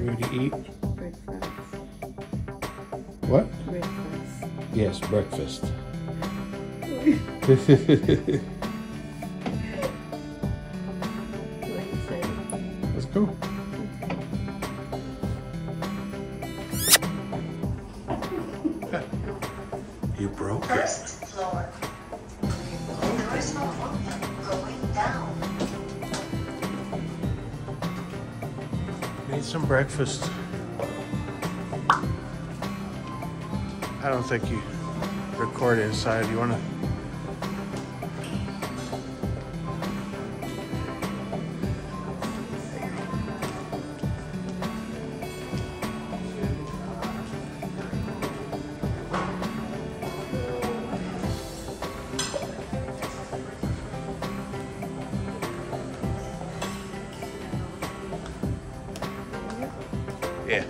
ready to eat? Breakfast. What? Breakfast. Yes, breakfast. What you say? Let's go. You broke it. First floor. Doors are open, going down. Need some breakfast. I don't think you record inside. You wanna? Yeah.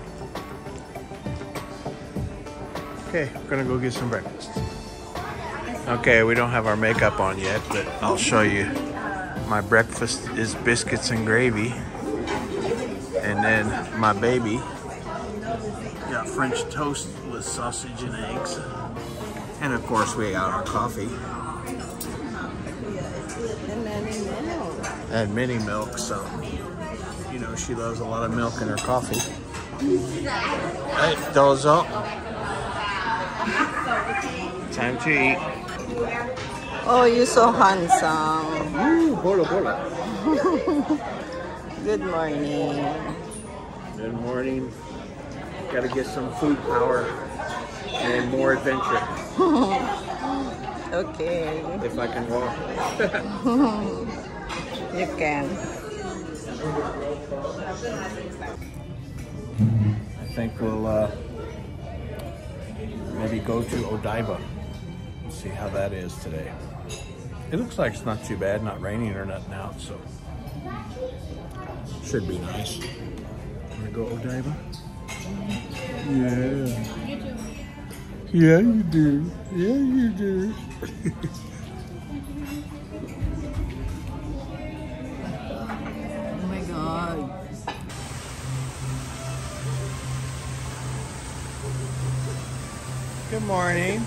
Okay, we're gonna go get some breakfast. Okay, we don't have our makeup on yet, but I'll show you. My breakfast is biscuits and gravy. And then my baby got French toast with sausage and eggs. And of course we got our coffee. And mini milk, so you know she loves a lot of milk in her coffee. Hey, dozo. Time to eat. Oh, you're so handsome. Ooh, bola bola. Good morning. Good morning. Gotta get some food power and more adventure. Okay. If I can walk. You can. I think we'll maybe go to Odaiba. See how that is today. It looks like it's not too bad, not raining or nothing out, so should be nice. Wanna go Odaiba? Yeah. Yeah, you do. Yeah, you do. Oh my God. Good morning.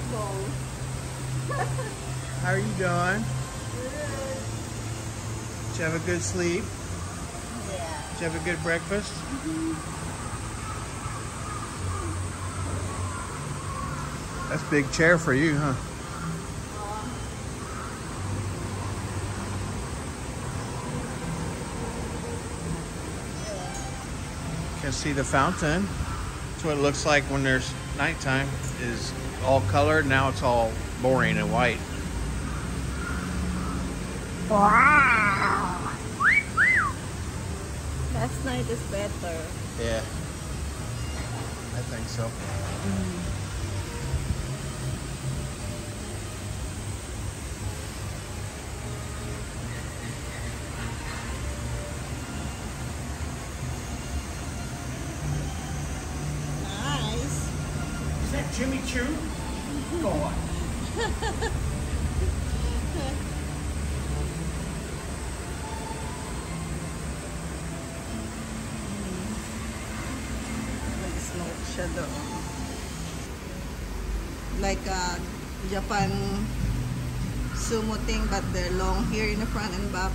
How are you doing? Did you have a good sleep? Yeah. Did you have a good breakfast? That's a big chair for you, huh? Can see the fountain. That's what it looks like when there's nighttime. Is all colored. Now it's all boring and white. Wow. Last night is better. Yeah, I think so. Nice. Is that Jimmy Choo? Go on. Nag-smoke siya doon. Like a Japan sumo thing, but they're long here in the front and back.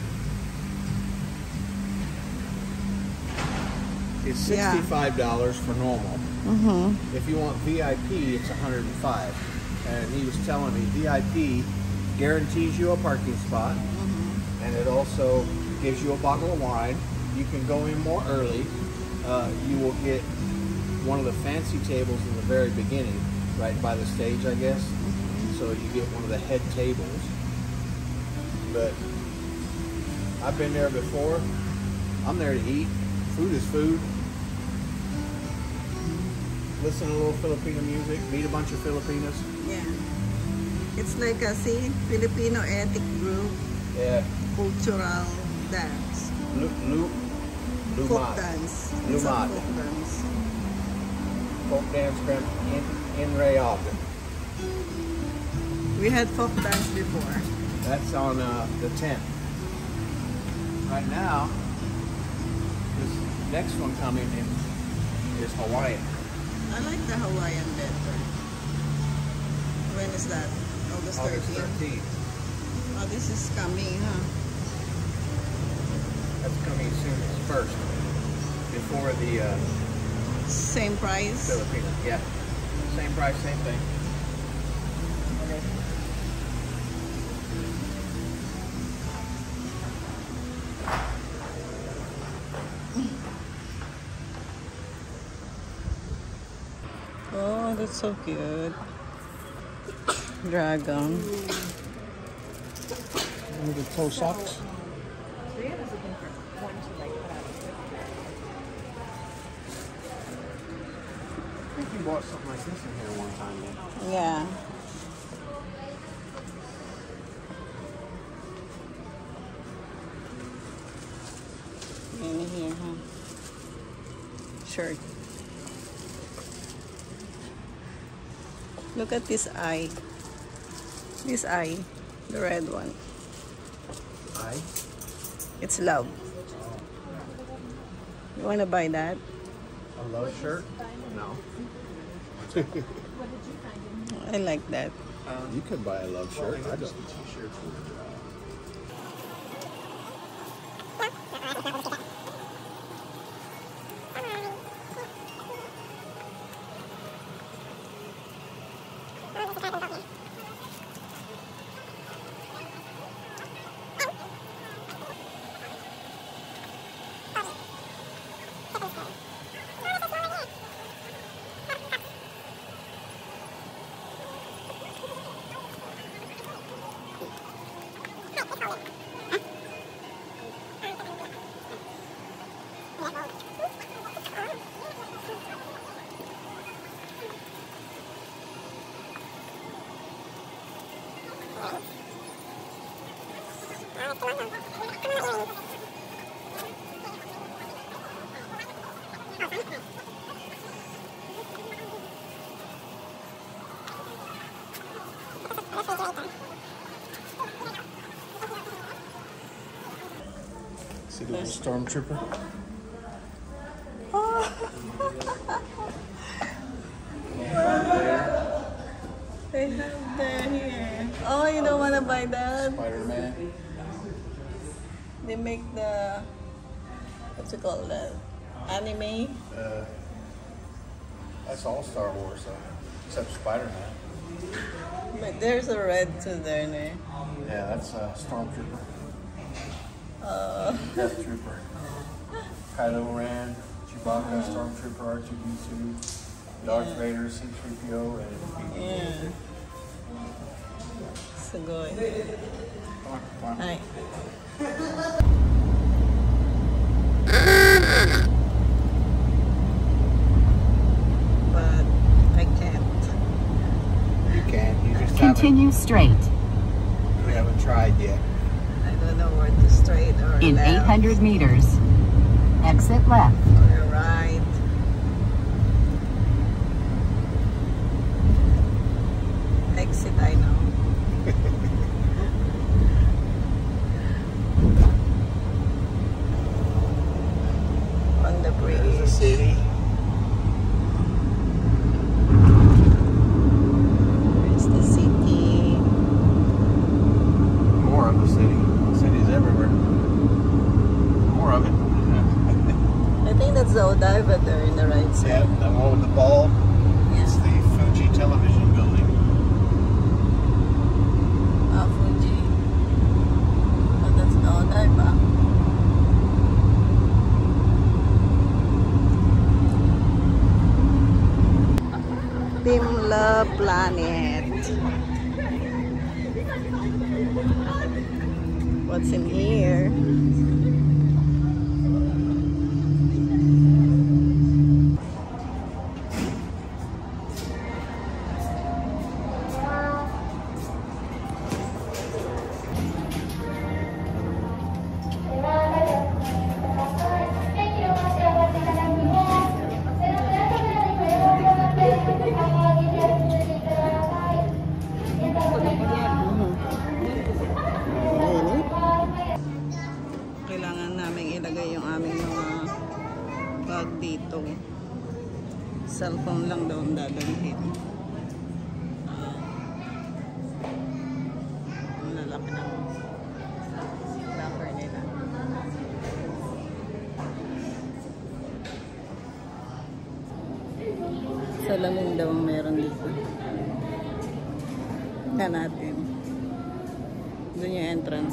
It's Yeah. $65 for normal. Mm-hmm. If you want VIP, it's $105. And he was telling me VIP guarantees you a parking spot, and it also gives you a bottle of wine. You can go in more early. You will get one of the fancy tables in the very beginning, right by the stage, I guess. So you get one of the head tables. But I've been there before. I'm there to eat. Food is food. Listen to a little Filipino music. Meet a bunch of Filipinos. Yeah. It's like a Filipino ethnic group, Yeah. cultural dance. Folk Lumad. dance. It's a Lumad. folk dance. Folk dance from in Rayog. We had folk dance before. That's on the 10th. Right now, Next one coming in is Hawaiian. I like the Hawaiian better. When is that? August August 13th? 13th. Oh, this is coming, huh? That's coming as soon as first. Before the Same price? Filipino. Yeah. Same price, same thing. Oh, that's so cute. Dragon. The toe socks. I think you bought something like this in here one time, man. Yeah. In here, huh? Shirt. Look at this eye. This eye. The red one. Eye? It's love. You wanna buy that? A love shirt? No. I like that. You could buy a love shirt. I don't. See the little stormtrooper? They have that here. Oh, you don't want to buy that? Spider-Man. They make the, what's it called, that? Anime? That's all Star Wars, except Spider-Man. But there's a red too there, no? Yeah, that's Stormtrooper. Death Trooper. Kylo Ren, Chewbacca, Stormtrooper, R2-D2, Darth Vader, C-3PO, and Yeah. So good. Come on. Hi. But I can't. You can. You just Continue straight. we haven't tried yet. I don't know where to straight or In left 800 meters, exit left. or right. Exit, I know. On the bridge. There's the city. There's the city. More of the city. Cities everywhere. More of it. I think that's the Odaiba there in the right Yeah, side. the one with the ball. It's the Fuji television building. Fuji. Oh, that's the Odaiba. Timla Planet. What's in here? to. Cellphone lang daw ang dadalhin. Ang lalaki ng locker nila. Salamin daw ang meron dito. Tingnan natin. Doon yung entrance.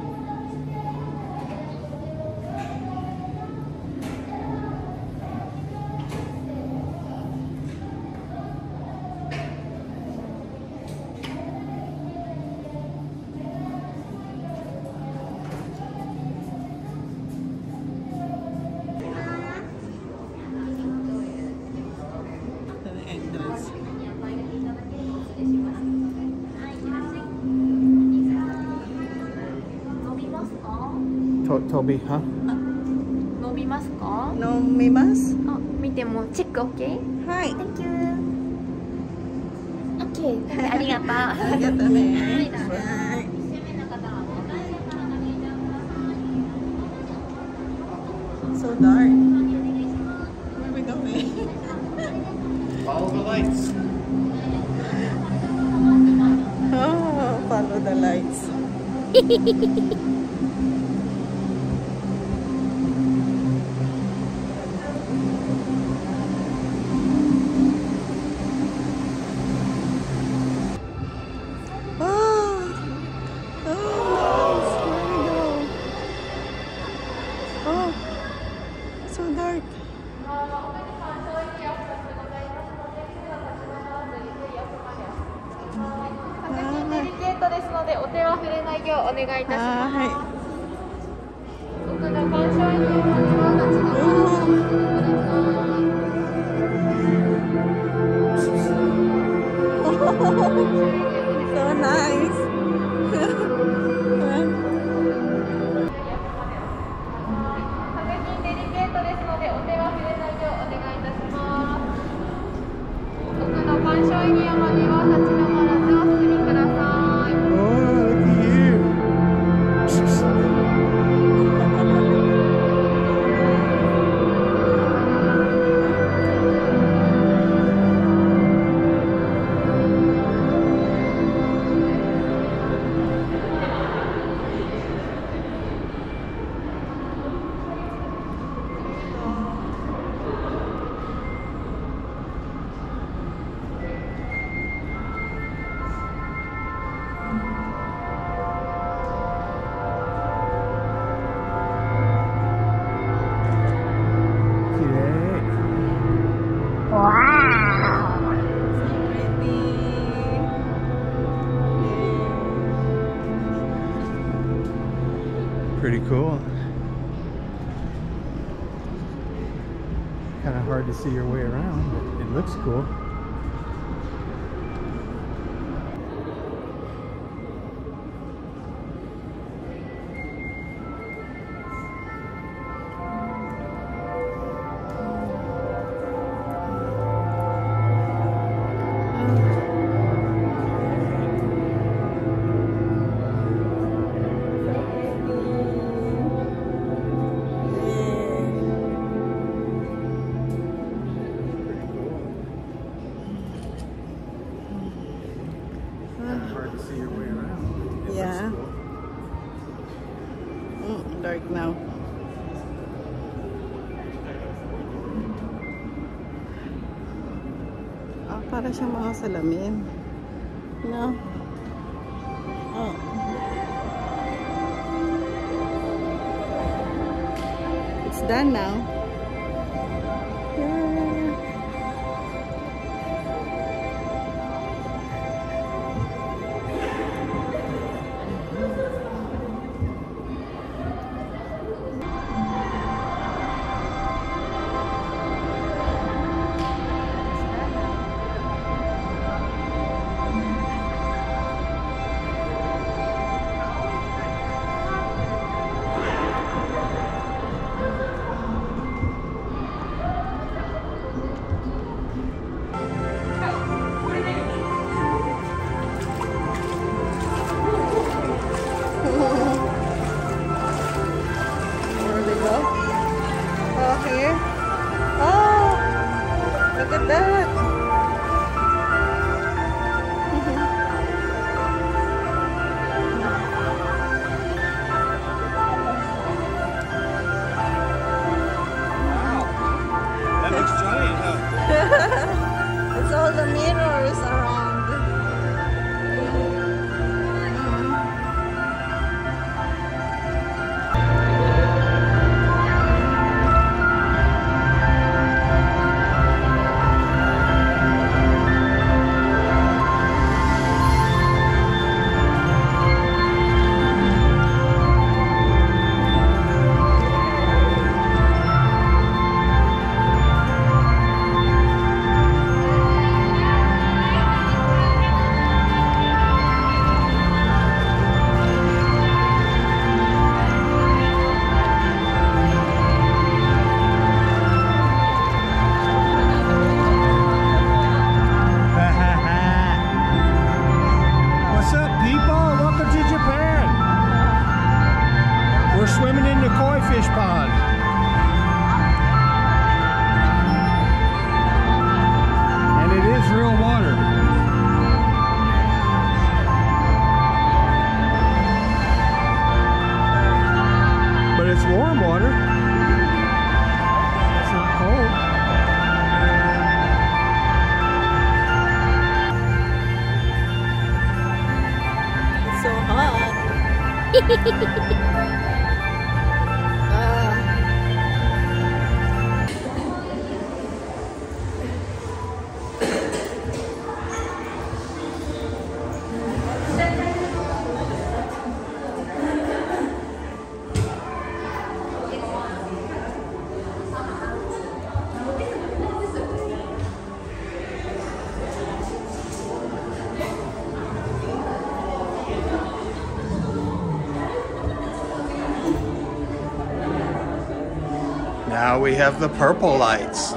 Toby, huh? 伸びますか？ 飲みます。 あ、見てもチェック OK？ はい。 Thank you。OK。ありがとう。 ありがとうね。はい。So dark. Where are we going? Follow the lights. Oh, follow the lights. So dark. デリケートですのでお手は触れないようお願いいたします。奥の鑑賞エリアには立ち止まらずお進みください。 So nice. 確認デリケートですのでお手は触れないようお願いいたします。奥の鑑賞エリアまでは立ち止まらずお進みください。 Oh, look at you. Pretty cool. Kind of hard to see your way around, but it looks cool. Hard to see your way around. It Yeah. looks cool. Dark now. Para siyang mga salamin. No? Oh. It's done now. Yeah. Now we have the purple lights.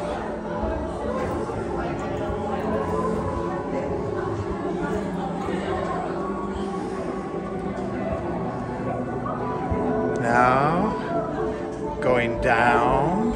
Now going down.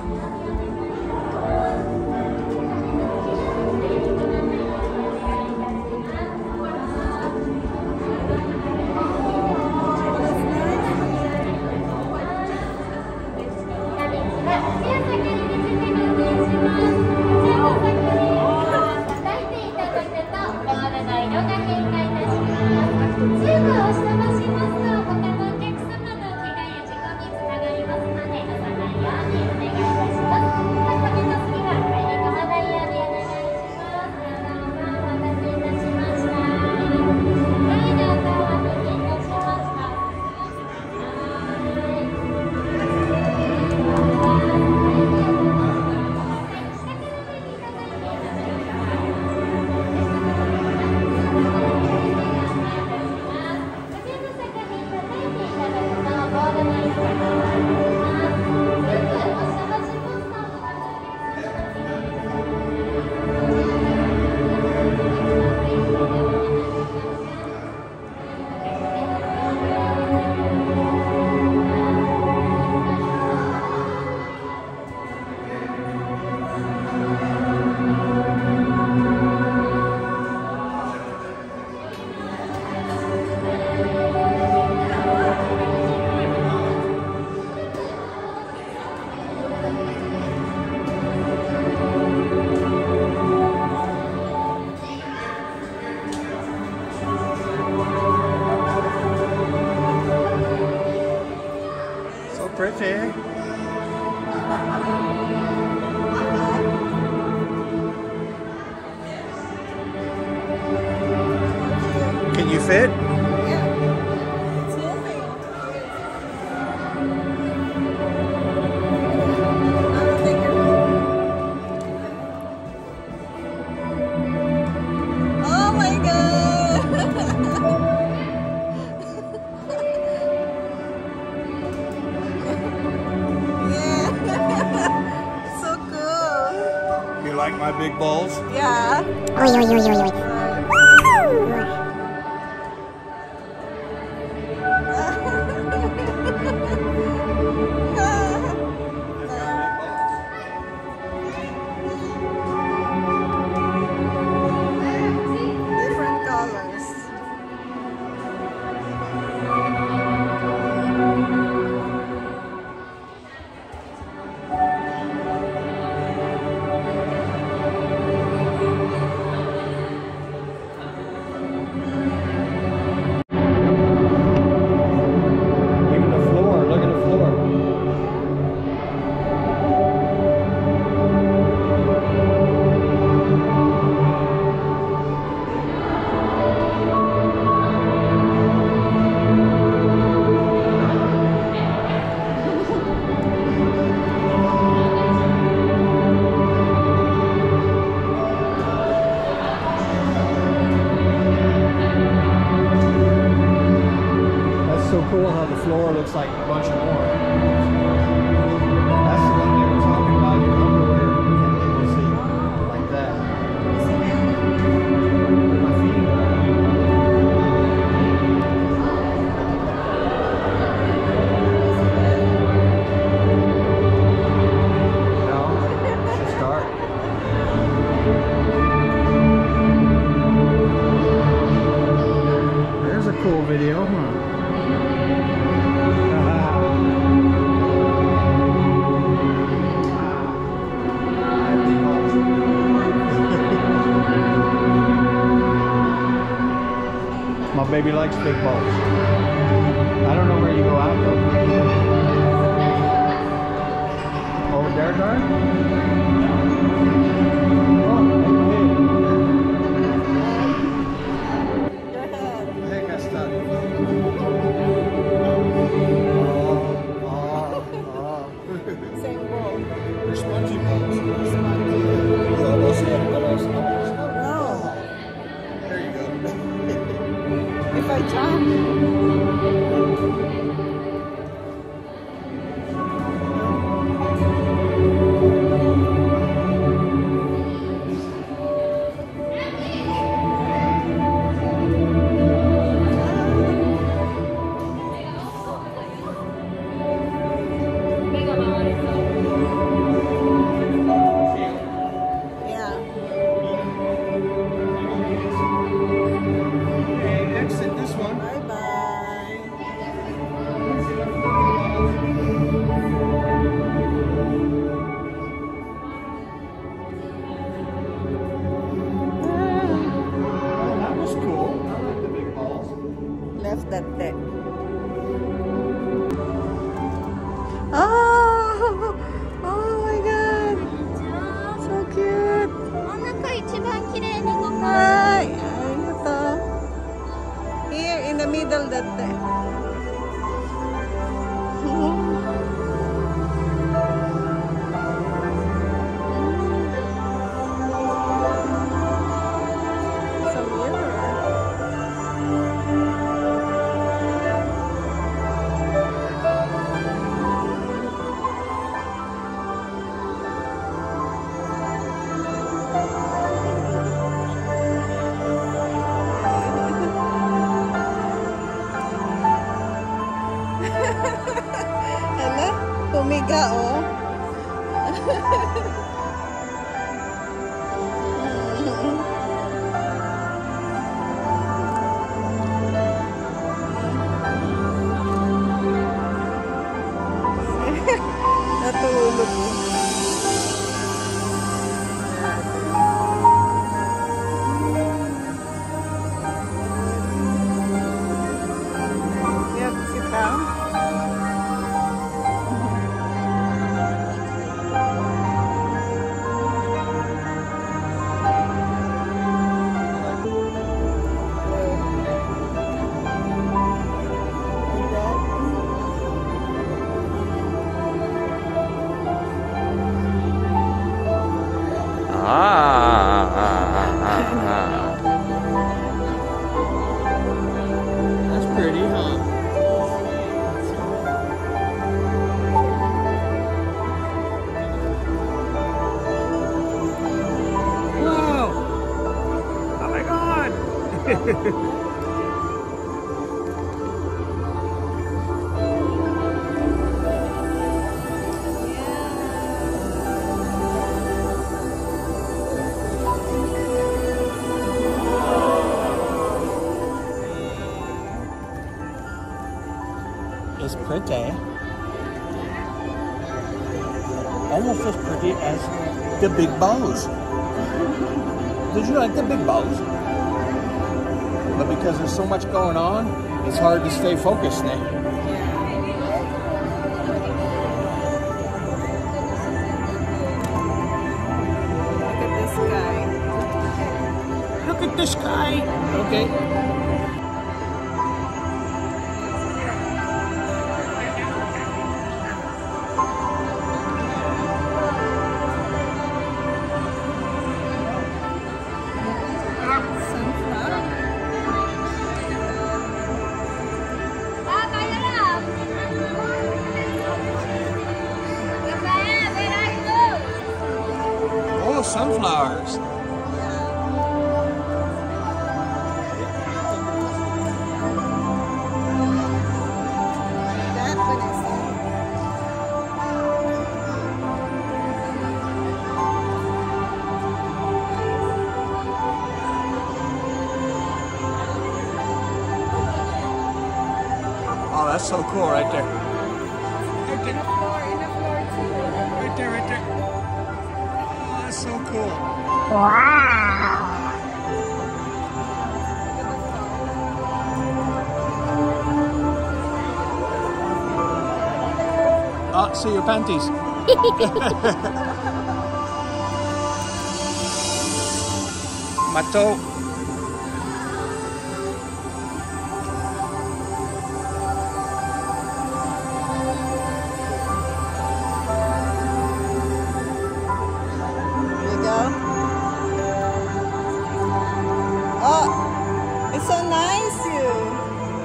Pretty. Can you fit? Yeah. It's moving. I don't think oh my god! You like my big balls? Yeah. Different colors. So cool how the floor looks like a bunch more. That's the one they were talking about, your underwear. You see, like that. Where my feet no, it's just dark. There's a cool video, huh? My baby likes big balls. I don't know It's a mirror. Hala, pumiga oh. Natulog po. Yep, sit down. That's pretty, huh? Wow! Oh my God! It's pretty. Almost as pretty as the big bows. Did you like the big bows? But because there's so much going on, it's hard to stay focused now. Look at this guy. Look at the sky. Okay. Oh, sunflowers. That one is Oh, that's so cool right there. Right there. Right there, right there. Oh, that's so cool. Oh, see your panties. My toe. There you go. Oh, it's so nice, you.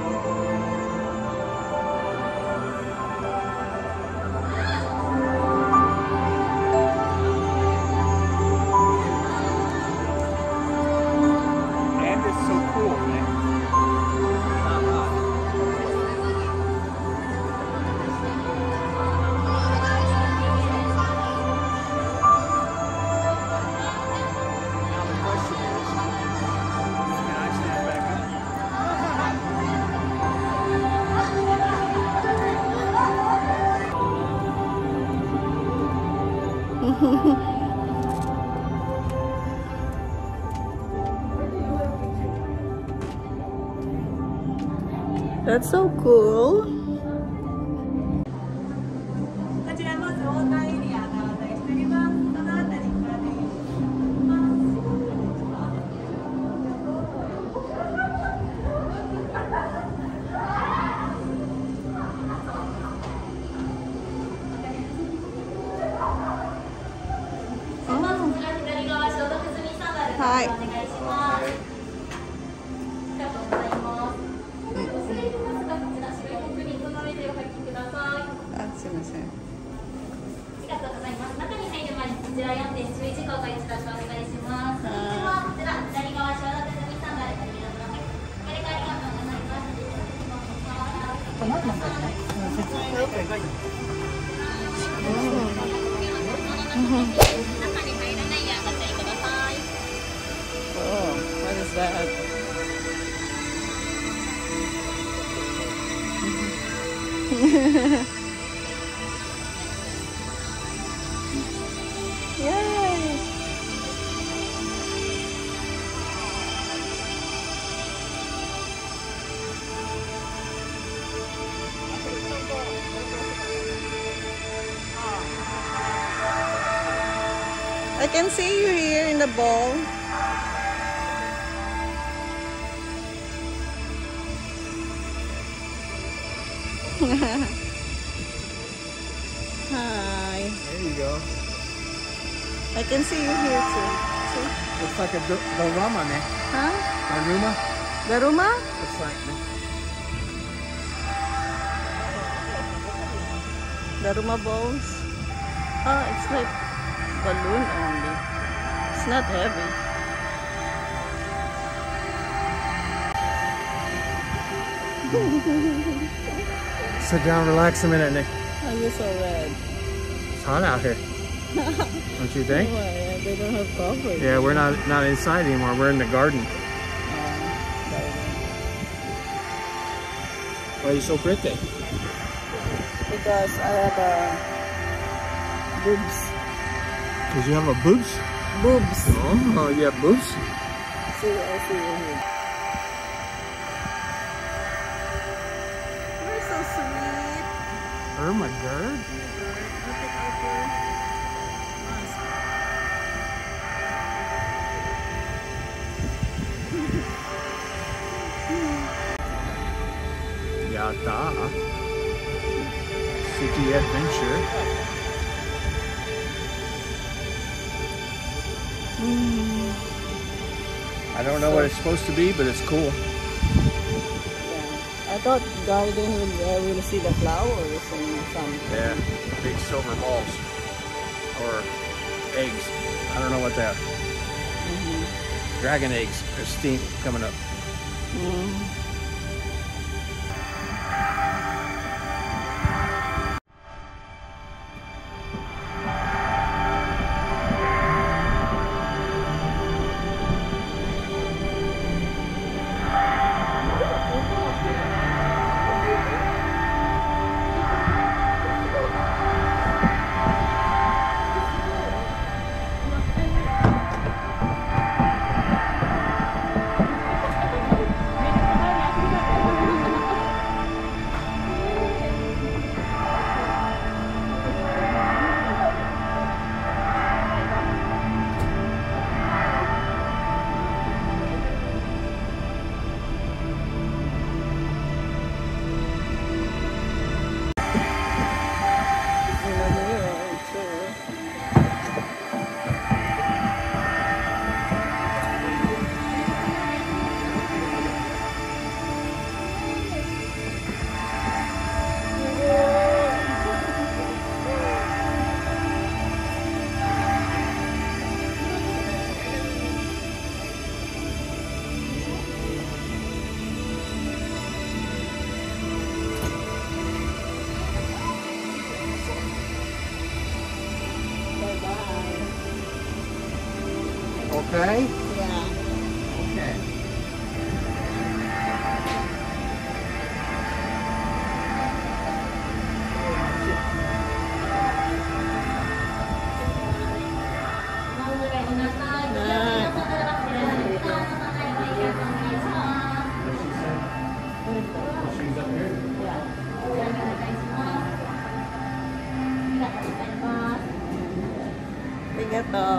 And it's so cool, man. Now the question is, can I stand back up? That's so cool. こちらまずウォーターエリアがございしております。そのあたりからできます。 はい。 お願いします。ありがとうございます。失礼しますが、こちら白いコンクリートの上でお履きください。 あ、すいません。 ありがとうございます。中に入る前にこちら4点注意事項が一度お願いします。1点はこちら左側消毒済みサンダルが見えます。ご理解ありがとうございます。中に入らないようご注意ください。 Oh, what is that? Yay! I can see you here in the ball. Hi. There you go. I can see you here too. See? Looks like a Daruma, man. Huh? Daruma? Daruma? Looks like, man. Daruma balls. Oh, it's like balloon only. It's not heavy. Sit down, relax a minute, Nick. Oh, you're so red. It's hot out here. Don't you think? Why? They don't have cover. Yeah, we're not inside anymore. We're in the garden. Why are you so pretty? Because I have boobs. Because you have a boobs? Boobs. Oh, you have boobs? See, I see you here. You're so sweet. Irma Gerd? Look at our mask. Yata. City Adventure. I don't know what it's supposed to be, but it's cool. I thought garden will see the flowers and something. Yeah, big silver balls. Or eggs. I don't know what they are. Dragon eggs. There's steam coming up. Okay? Yeah. Okay. Arigato.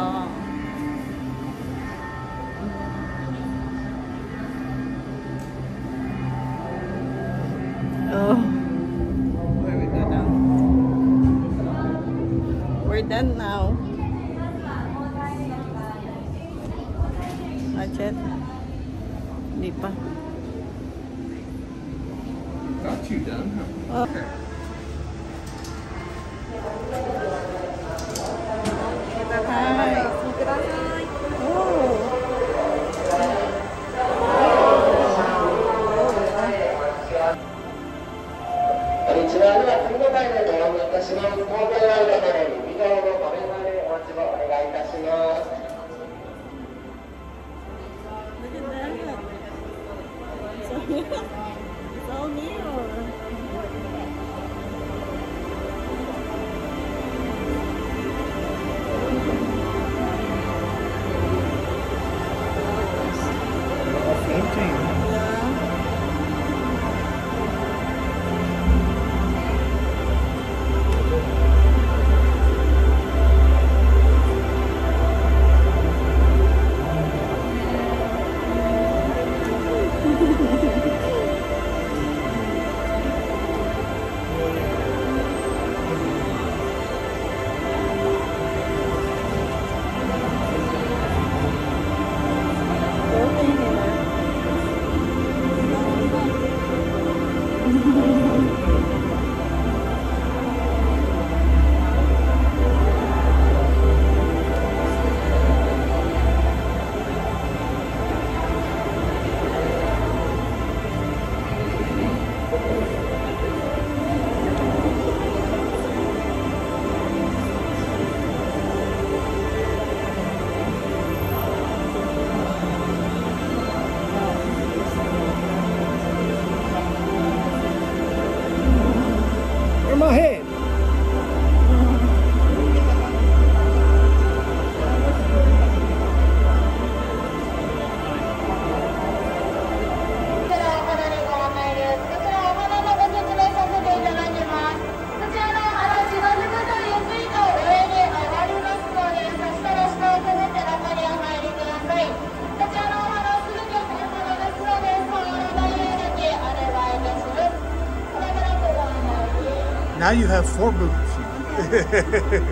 Oh, where we go now? We're done now. Chet? Hindi pa. Got you done. Oh. Hi. Oh. 一番では次の回でご覧になったします。東京ワイドのように、以上の画面までお待ちをお願いいたします。 Look at that. It's all new. My head. Now you have 4 boots.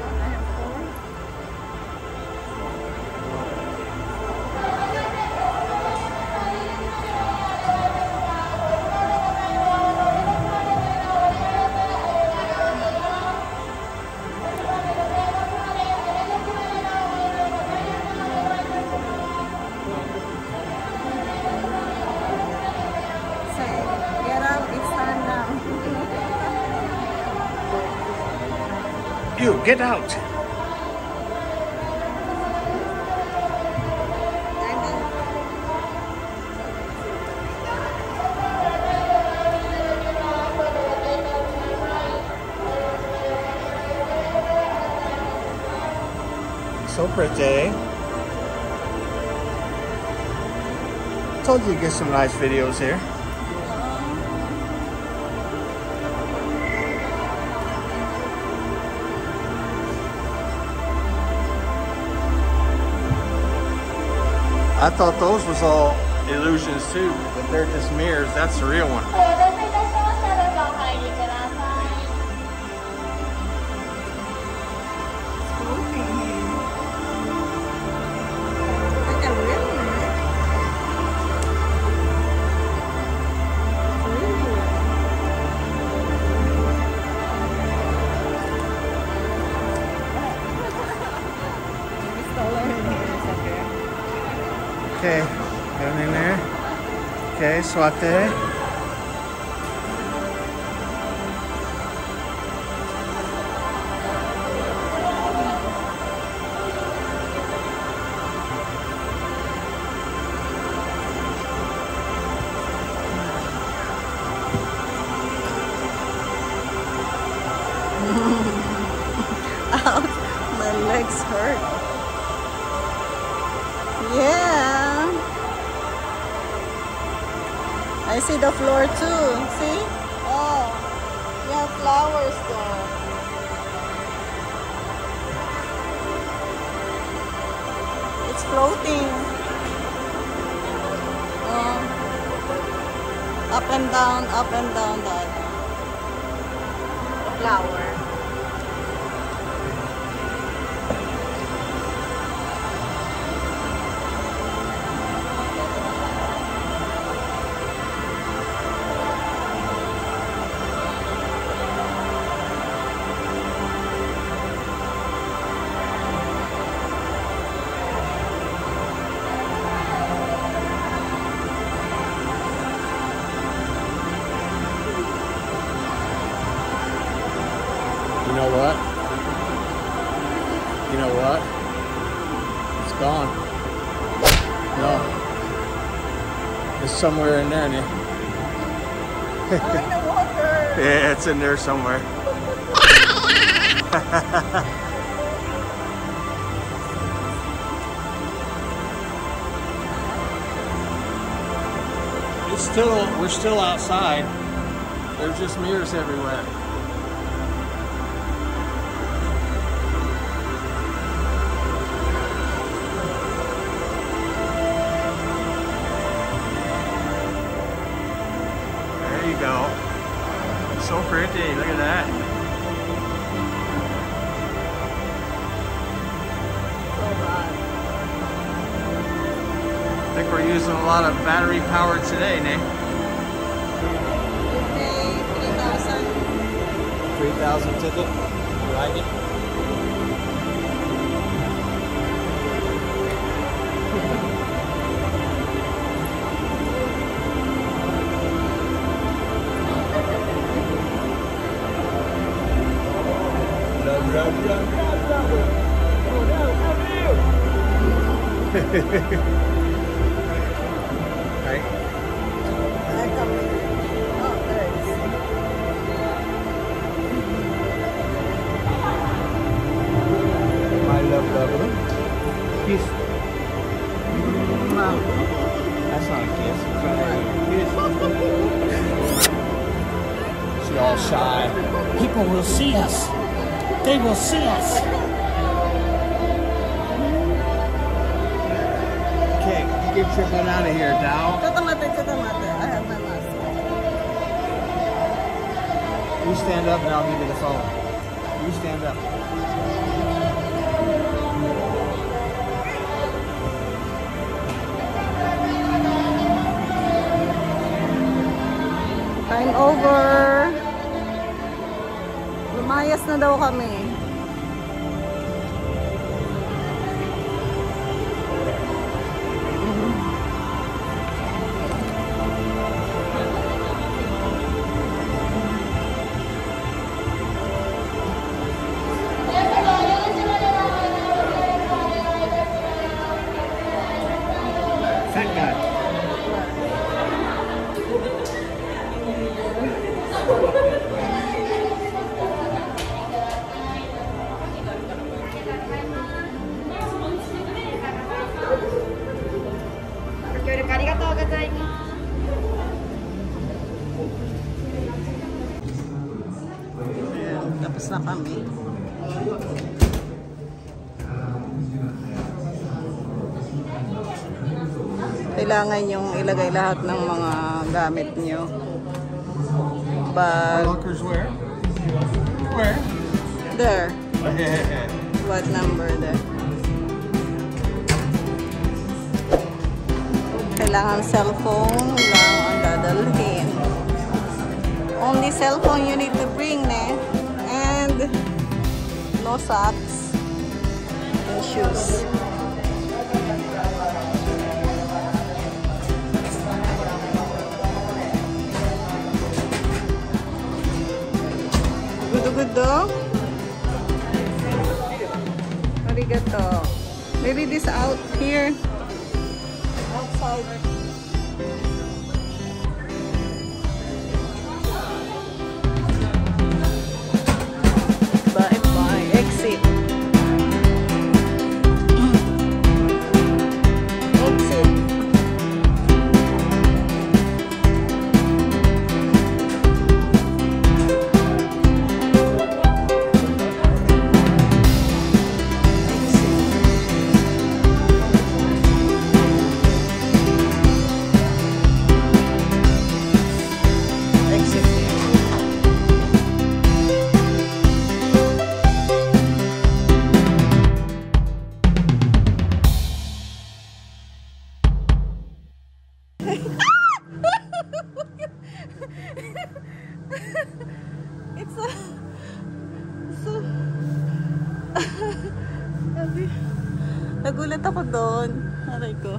Get up, it's time now. You get out. So pretty. Told you to get some nice videos here. I thought those was all illusions too, but they're just mirrors. That's the real one. Like a real one, right? It's taller in here, it's okay. Okay, get them in there. Okay, swate. Ouch, my legs hurt. Yeah. I see the floor too. See? Oh, you have flowers there. It's floating. Oh. Up and down the flower. You know what? You know what? It's gone. No. It's somewhere in there, Nick. Oh, in the water. Yeah, it's in there somewhere. We're still outside. There's just mirrors everywhere. There you go. So pretty, look at that. I think we're using a lot of battery power today, Nick. Okay, 3,000. 3,000 ticket. You like it? Right? They're coming. Oh, there it is. My love. Kiss. That's not a kiss. She's all shy. People will see us. They will see us. Okay, get your butt out of here, Dow. Tatamate. I have my mask. You stand up and I'll give you the phone. You stand up. Time over. Lumayas na daw kami. Fat guy. Ayan, tapos na kami. Kailangan yung ilagay lahat ng mga gamit nyo. Bag. Lockers where? Where? There. What number there? Kailangan cellphone lang ang dadalhin. Only cellphone you need to bring, ne? And no socks and shoes. Gudo. Arigato. Maybe this out here. Outside. Bye. Exit. Exit. It's so nagulat ako doon. Aray ko.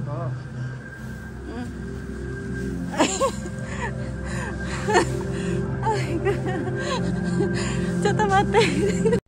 Ay, ate.